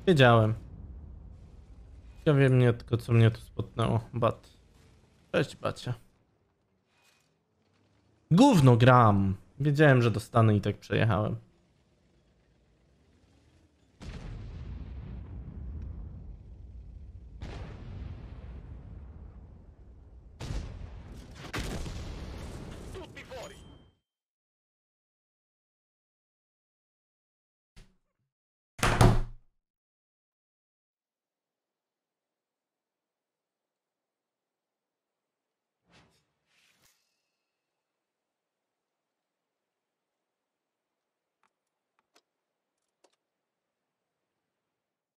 Wiedziałem. Ciekawie mnie tylko, co mnie tu spotnęło. Bat. Cześć, bacie. Gówno gram. Wiedziałem, że dostanę i tak przejechałem.